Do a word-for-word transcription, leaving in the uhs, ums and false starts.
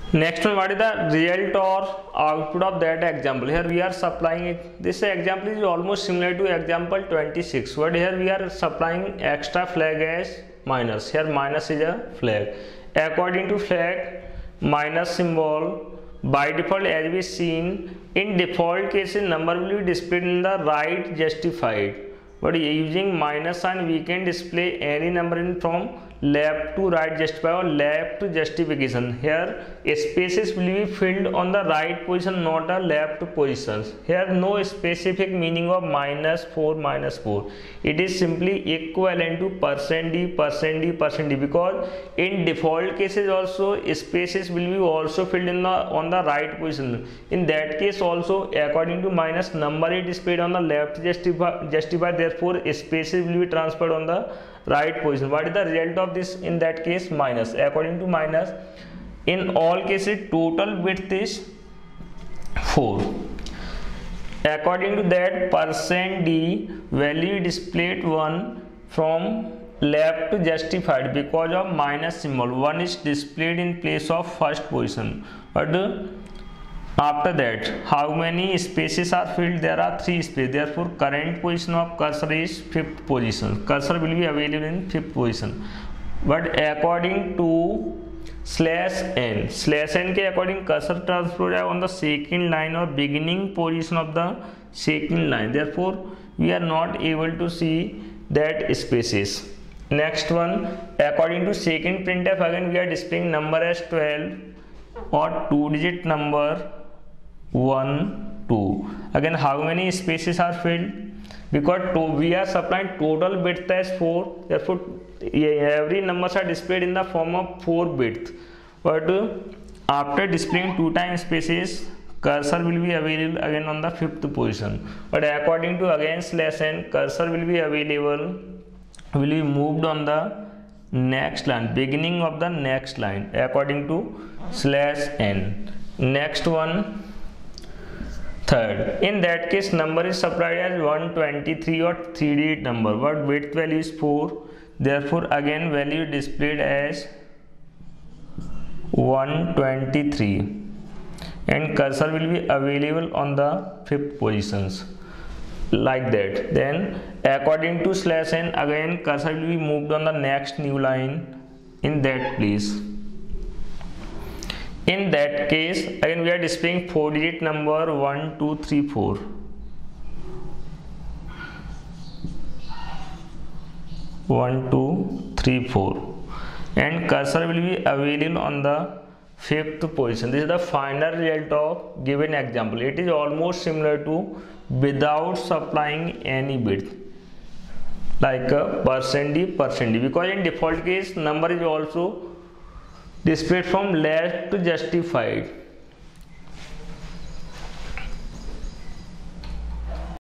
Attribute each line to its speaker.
Speaker 1: Next one, what is the result or output of that example? Here we are supplying it. This example is almost similar to example twenty-six, but here we are supplying extra flag as minus. Here minus is a flag. According to flag, minus symbol, by default, as we seen, in default cases number will be displayed in the right justified. But using minus sign, we can display any number in from left to right justify or left to justification. Here spaces will be filled on the right position, not a left positions. Here no specific meaning of minus four minus four. It is simply equivalent to percent d percent d percent d, because in default cases also spaces will be also filled in the on the right position. In that case also, according to minus, number is displayed on the left justify justify therefore spaces will be transferred on the right position. What is the result of this in that case? Minus. According to minus, in all cases total width is four. According to that, percent d value displayed one from left to justified because of minus symbol. One is displayed in place of first position. But after that, how many spaces are filled? There are three spaces. Therefore, current position of cursor is fifth position. Cursor will be available in fifth position. But according to slash n, slash n के according cursor transfer on the second line or beginning position of the second line. Therefore, we are not able to see that spaces. Next one, according to second printf, again we are displaying number as twelve or two digit number one, two. Again, how many spaces are filled? Because to, we are supplying total width as four, therefore every numbers are displayed in the form of four bits. But after displaying two times spaces, cursor will be available again on the fifth position. But according to again slash n, cursor will be available, will be moved on the next line, beginning of the next line, according to slash n. Next one, third. In that case, number is supplied as one twenty-three or three digit number, but width value is four. Therefore, again value displayed as one twenty-three, and cursor will be available on the fifth positions, like that. Then according to slash n, again cursor will be moved on the next new line in that place. In that case, again we are displaying four digit number one, two, three, four. one, two, three, four. And cursor will be available on the fifth position. This is the final result of given example. It is almost similar to without supplying any bit, like a percent d percent d, because in default case number is also displayed from left to justified.